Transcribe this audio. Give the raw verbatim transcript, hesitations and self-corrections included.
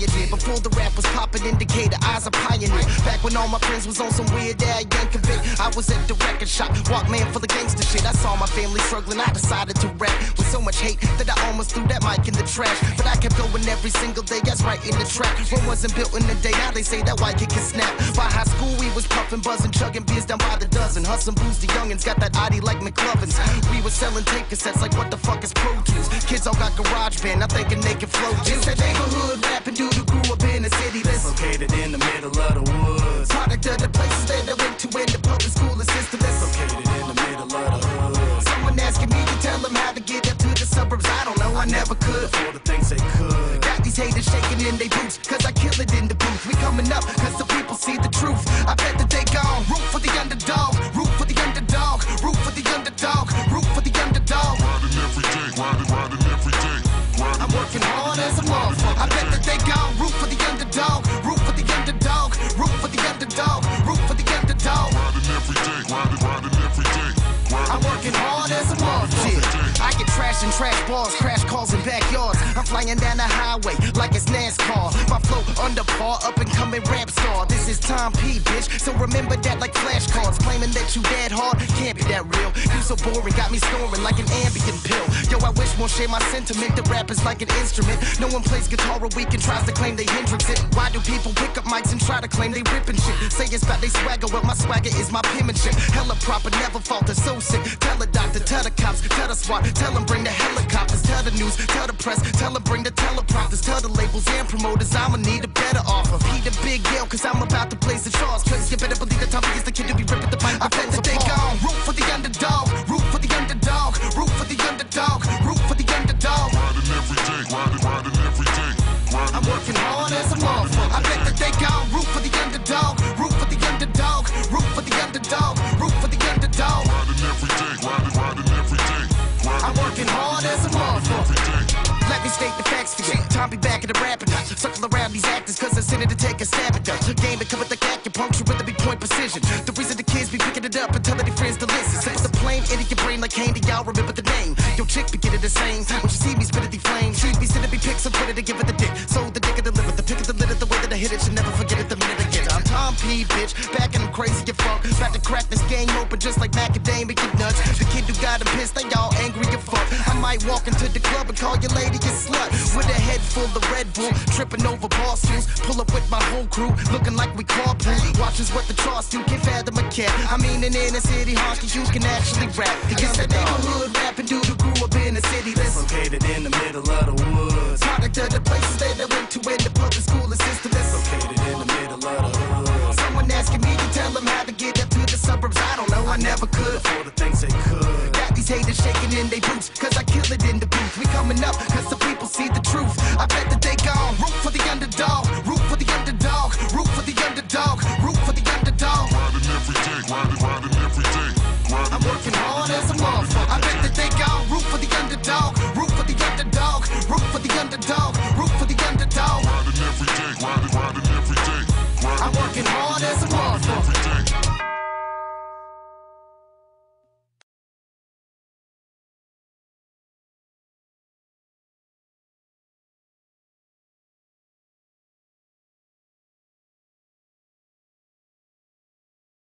did. Before the rap was popping, indicator, eyes a pioneer. Back when all my friends was on some weird Al Yankovic, I was at the record shop, Walkman full of gangster shit. I saw my family struggling, I decided to rap with so much hate that I almost threw that mic in the trash. But I kept going every single day, that's right in the track. Rome wasn't built in a day, now they say that white kid can snap. By high school we was puffing, buzzing, chugging beers down by the dozen. Hustling booze, the youngins got that Audi like McLovin's. We was selling tape cassettes like what the fuck is Pro Tools. Kids all got garage band, I think they can flow too. It's that neighborhood rapping dude who grew up in the city that's located in the middle of the woods. Product of the places that I went to in the public school system that's located in the middle of the hood. Someone asking me to tell them how to get up to the suburbs, I don't know, I never could. For the things they could. Got these haters shaking in their boots, cause I kill it in the booth. We coming up, cause the people see the truth. I bet that they gone, root for the underdog, root for the underdog, root for the underdog, root for the underdog. Riding every day, riding, riding every day. Riding I'm working hard as a motherfucker. I bet that they gone, root for the underdog, root for the underdog, root for the underdog, root for the underdog. Riding every day, riding, riding every day. I'm working hard as a motherfucker. I get trash and trash balls, crash calls in backyards. I'm flying down the highway like it's NASCAR. My flow under par, up and coming rap star. This is Tom P, bitch, so remember that like flashcards. Claiming that you dead hard, can't be that real. You so boring, got me snoring like an Ambien pill. Yo, I wish more share my sentiment. The rap is like an instrument. No one plays guitar a week and tries to claim they Hendrix it. Why do people pick up mics and try to claim they ripping shit? Say it's about they swagger, well my swagger is my penmanship. Hella proper, never falter, so sick. Tell the doctor, tell the cops, tell the SWAT, tell them bring the helicopters, tell the news, tell the press, tell them bring the teleprompters, tell the labels and promoters I'ma need a better offer. He the big deal, cause I'm about to blaze the charts. Cause you better believe that Tommy is the kid to be ripping the pipe. I bet that they gone, root for the underdog, root for the underdog, root for the underdog, root for the underdog. Riding every day, riding, riding every day. Riding I'm working hard as a motherfucker. I bet that they gone, root for the underdog, root for the underdog, root for the underdog, root for the underdog. Riding every day, riding, riding every day. I'm working hard as a motherfucker. Let me state the facts for you. Time be back in the rapping. Circle around these actors cause I sent it to take a stab at them. Game to come with the acupuncture with a big point precision. The reason the kids be picking it up and telling their friends to listen. So it's a plane into your brain like candy, y'all remember the name. Yo, chick be getting the same. When you see me spit at the flame, she be sending me pics on Twitter to give it the dick. So the dick of the liver, the pick of the litter, the way that I hit it, you never forget it the minute I get it. I'm Tom P, bitch, back and I'm crazy as fuck. About to crack this game open just like macadamia nuts. The kid who got him pissed, they all angry as fuck. I might walk into the club and call your lady a slut. With a head full of Red Bull, tripping over bar stools. Pull up with my whole crew, looking like we carpool. Watch us what the charts do, can't fathom a cat. I mean an inner city honky, you can actually rap. It's that neighborhood rapping dude who grew up in the city that's located in the middle of the woods. Product of the places that I went to in the public school system that's located in the middle of the hood. Someone asking me to tell them how to get up to the suburbs, I don't know, I never could. For the things they could. Got these haters shaking in their boots, cause I kill it in the booth. We coming up, cause the people see the truth. I bet that they gone, root